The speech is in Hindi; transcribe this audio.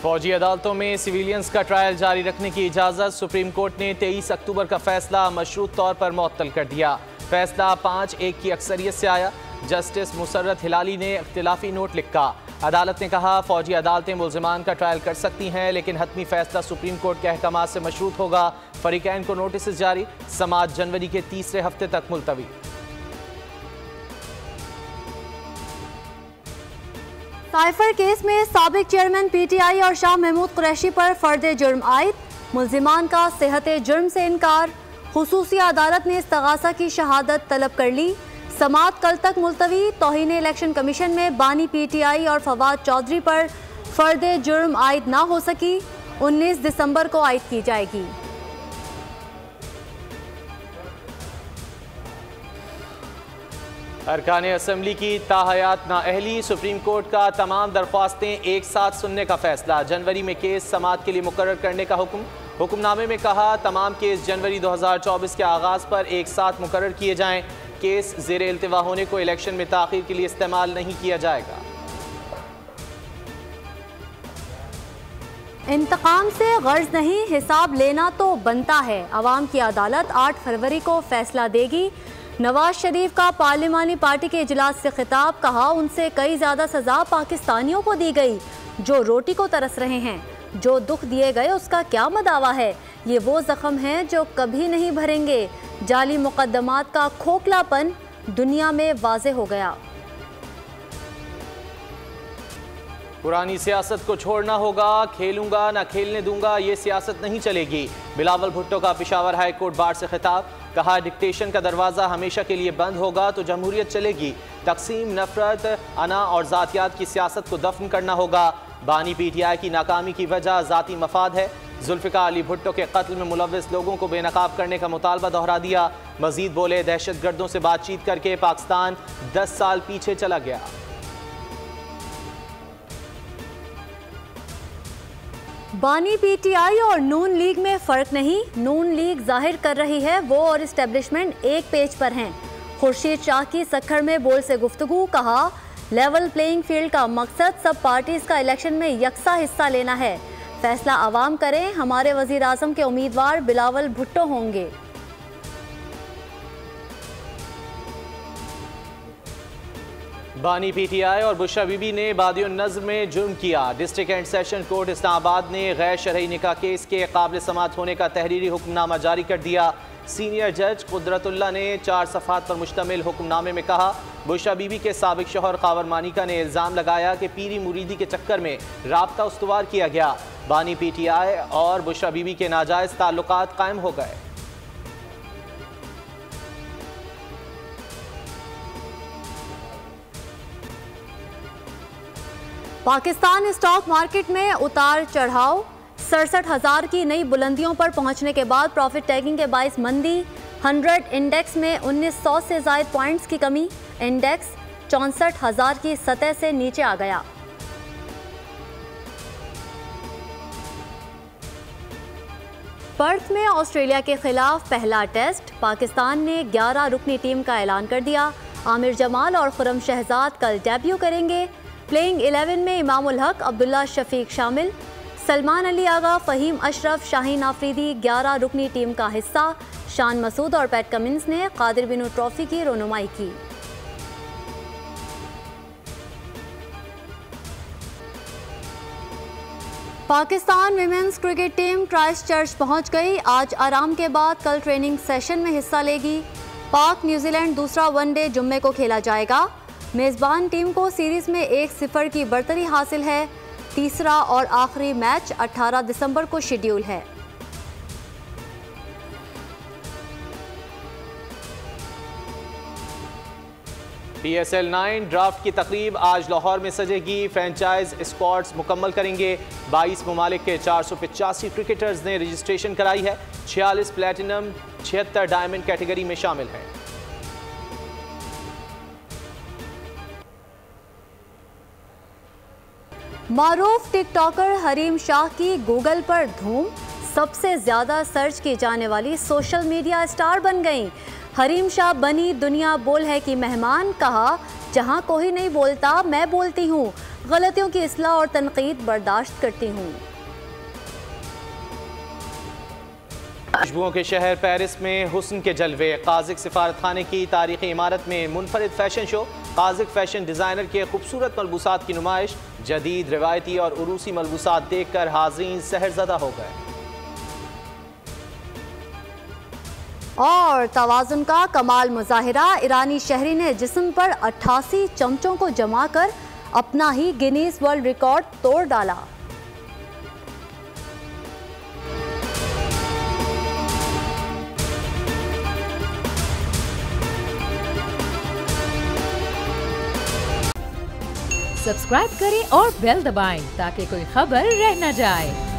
फौजी अदालतों में सिविलियंस का ट्रायल जारी रखने की इजाज़त। सुप्रीम कोर्ट ने 23 अक्टूबर का फैसला मशरूत तौर पर मुअत्तल कर दिया। फैसला 5-1 की अक्सरियत से आया। जस्टिस मुसर्रत हिलाली ने इख्तिलाफी नोट लिखा। अदालत ने कहा फौजी अदालतें मुल्ज़िमान का ट्रायल कर सकती हैं, लेकिन हतमी फैसला सुप्रीम कोर्ट के अहकामात से मशरूत होगा। फरीकैन को नोटिस जारी। समाअत जनवरी के तीसरे हफ्ते तक मुलतवी। साइफर केस में साबिक चेयरमैन पीटीआई और शाह महमूद कुरैशी पर फर्द जुर्म आयद। मुल्जिमान का सेहत जुर्म से इनकार। खुसूसी अदालत ने इस्तगासा की शहादत तलब कर ली। समाअत कल तक मुलतवी। तौहीन इलेक्शन कमीशन में बानी पीटीआई और फवाद चौधरी पर फर्द जुर्म आयद ना हो सकी। 19 दिसंबर को आयद की जाएगी। अरकान असम्बली की ताहयात नाअहली। सुप्रीम कोर्ट का तमाम दरख्वास्तें एक साथ सुनने का फैसला। जनवरी में केस समाअत के लिए मुकर्रर करने का हुक्म। हुक्मनामे में कहा तमाम केस जनवरी 2024 के आगाज़ पर एक साथ मुकर्रर किए जाएं। केस ज़ेर इल्तिवा होने को इलेक्शन में ताख़ीर के लिए इस्तेमाल नहीं किया जाएगा। इंतकाम से गर्ज नहीं, हिसाब लेना तो बनता है। अवाम की अदालत 8 फरवरी को फैसला देगी। नवाज शरीफ का पार्लिमानी पार्टी के इजलास से खिताब। कहा उनसे कई ज़्यादा सज़ा पाकिस्तानियों को दी गई जो रोटी को तरस रहे हैं। जो दुख दिए गए उसका क्या मदावा है। ये वो ज़ख्म हैं जो कभी नहीं भरेंगे। जाली मुकद्दमात का खोखलापन दुनिया में वाज़े हो गया। पुरानी सियासत को छोड़ना होगा। खेलूंगा ना खेलने दूंगा, ये सियासत नहीं चलेगी। बिलावल भुट्टो का पेशावर हाई कोर्ट बार से खिताब। कहा डिक्टेशन का दरवाज़ा हमेशा के लिए बंद होगा तो जमहूरियत चलेगी। तकसीम, नफरत, अना और ज़ातियात की सियासत को दफन करना होगा। बानी पीटीआई की नाकामी की वजह ज़ाती मफाद है। जुल्फ़िकार अली भुट्टो के कत्ल में मुलव्वस लोगों को बेनकाब करने का मुतालबा दोहरा दिया। मजीद बोले दहशतगर्दों से बातचीत करके पाकिस्तान 10 साल पीछे चला गया। बानी पीटीआई और नून लीग में फ़र्क नहीं। नून लीग जाहिर कर रही है वो और इस्टेब्लिशमेंट एक पेज पर हैं। खुर्शीद शाह की सक्खर में बोल से गुफ्तगू। कहा लेवल प्लेइंग फील्ड का मकसद सब पार्टीज का इलेक्शन में यकसा हिस्सा लेना है। फैसला आवाम करें। हमारे वज़ीर आज़म के उम्मीदवार बिलावल भुट्टो होंगे। बानी पीटीआई और बुशरा बीबी ने बादियुन नज़्र में जुर्म किया। District and session court Islamabad ने गैर शरई निकाह केस के काबिल समाअत होने का तहरीरी हुक्मनामा जारी कर दिया। सीनियर जज कुदरतुल्लाह ने 4 सफ़हात पर मुश्तमिल हुक्मनामे में कहा बुशरा बीबी के साबिक शौहर कावर मानिका ने इल्ज़ाम लगाया कि पीरी मुरीदी के चक्कर में राब्ता उस्तवार किया गया। बानी पीटीआई और बुशरा बीबी के नाजायज़ ताल्लुकात कायम हो गए। पाकिस्तान स्टॉक मार्केट में उतार चढ़ाव। 67,000 की नई बुलंदियों पर पहुंचने के बाद प्रॉफिट टैगिंग के बाइस मंदी। 100 इंडेक्स में 1900 से ज़ायद पॉइंट्स की कमी। इंडेक्स 64,000 की सतह से नीचे आ गया। पर्थ में ऑस्ट्रेलिया के खिलाफ पहला टेस्ट। पाकिस्तान ने 11 रुकनी टीम का ऐलान कर दिया। आमिर जमाल और खुरम शहजाद कल डेब्यू करेंगे। प्लेइंग 11 में इमाम उल हक, अब्दुल्ला शफीक शामिल। सलमान अली आगा, फ़हीम अशरफ, शाहीन आफरीदी 11 रुकनी टीम का हिस्सा। शान मसूद और पैट कमिंस ने कादिर बिनु ट्रॉफी की रनुमाई की। Pakistan women's cricket team Christchurch पहुंच गई। आज आराम के बाद कल ट्रेनिंग सेशन में हिस्सा लेगी। पाक न्यूजीलैंड दूसरा वनडे जुम्मे को खेला जाएगा। मेज़बान टीम को सीरीज़ में 1-0 की बढ़तरी हासिल है। तीसरा और आखिरी मैच 18 दिसंबर को शेड्यूल है। PSL 9 ड्राफ्ट की तकरीब आज लाहौर में सजेगी। फ्रेंचाइज स्क्वाड्स मुकम्मल करेंगे। 22 ममालिक के 485 क्रिकेटर्स ने रजिस्ट्रेशन कराई है। 46 प्लेटिनम, 76 डायमंड कैटेगरी में शामिल हैं। मारूफ टिकटॉकर हरीम शाह की गूगल पर धूम। सबसे ज़्यादा सर्च की जाने वाली सोशल मीडिया स्टार बन गईं। हरीम शाह बनी दुनिया बोल है कि मेहमान। कहा जहां कोई नहीं बोलता मैं बोलती हूँ, गलतियों की इस्लाह और तनकीद बर्दाश्त करती हूँ। खुशबुओं के शहर पेरिस में हुस्न के जलवे, काज़िक सिफारतखाने की तारीखी इमारत में मुनफरिद फैशन शो, काज़िक फैशन डिज़ाइनर के खूबसूरत मलबूसात की नुमाइश, जदीद रिवायती और उरूसी मलबूसात देखकर हाज़रीन सहरज़दा हो गए। और तवाज़ुन का कमाल मुज़ाहिरा, ईरानी शहरी ने जिस्म पर 88 चमचों को जमा कर अपना ही गिनीज वर्ल्ड रिकॉर्ड तोड़ डाला। सब्सक्राइब करें और बेल दबाएं ताकि कोई खबर रह न जाए।